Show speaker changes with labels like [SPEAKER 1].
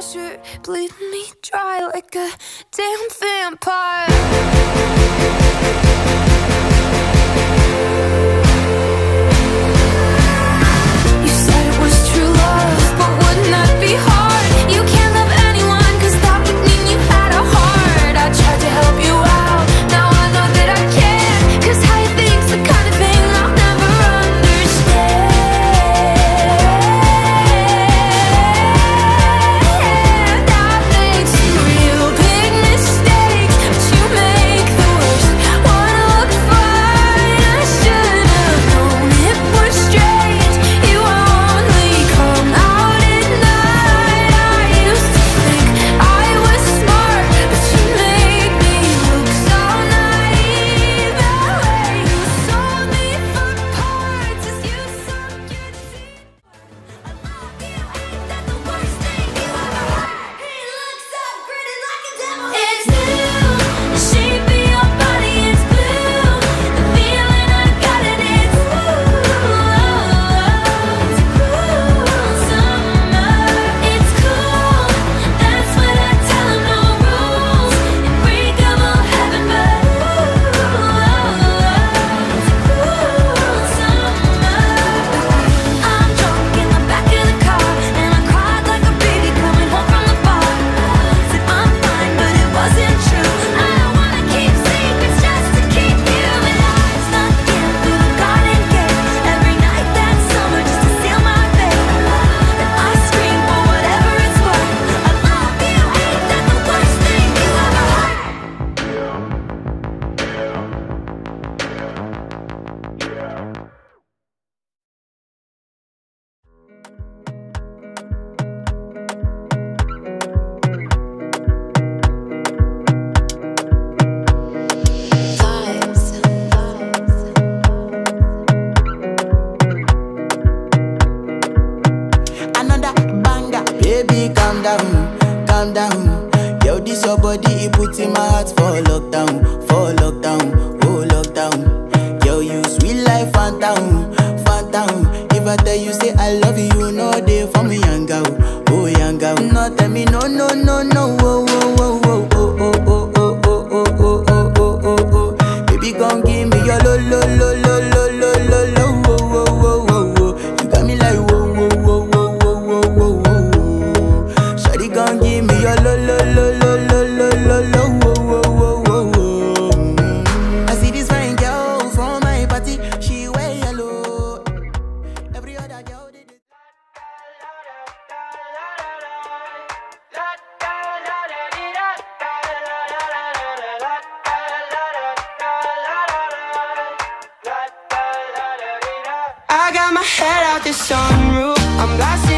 [SPEAKER 1] pressure, bleed me dry like a damn vampire. You said it was true love, but wouldn't that be hard? You can't love anyone, cause that would mean you had a heart. I tried to help you out, now I know that I can't, cause how you think's the kind of thing I'll never understand. I've made some real big mistakes, but you make the worst wanna look fine. I should've known it was strange, you only come out at night. I used to think I was smart, but you made me look so naive. That way you sold me for parts as you sunk it deep. I love you, ain't that the worst thing you ever heard? He looks up, grinning like a devil. It's new, the shape of your body is blue. The feeling I got it, it's cool summer. It's cool, that's what I tell him, no rules. Unbreakable heaven, but cool summer. I'm drunk in the back of the car, and I cried like a baby coming home from the bar. Said I'm fine, but it wasn't true. I don't wanna keep secrets just to keep you. And I snuck in through the garden gate every night that summer just to seal my fate. And I scream for whatever it's worth. I love you, ain't that the worst thing you ever heard?
[SPEAKER 2] Another banger. Baby, calm down, calm down. Yo, this your body, it puts in my heart for lockdown, oh lockdown. Yo, you sweet life, phantom, phantom. If I tell you say I love you, you know they for me, young girl, oh young girl. No, tell me no, no, no, no, oh, oh, oh, oh, oh, oh, oh, oh, oh, oh, oh, oh, oh, oh, oh. Baby, gon' give me your lo, lo, lo, lo, lo, lo, lo, lo, oh, oh, oh, oh, oh. You got me like whoa, whoa, whoa, whoa, whoa, whoa, whoa, whoa. Shawty gon' give me your lo, lo, lo, lo, lo, lo, lo, lo, whoa, whoa, whoa, whoa, whoa. I see this fine girl from my party, she wear yellow. Every other girl did it.
[SPEAKER 3] I got my head out the sunroof, I'm blasting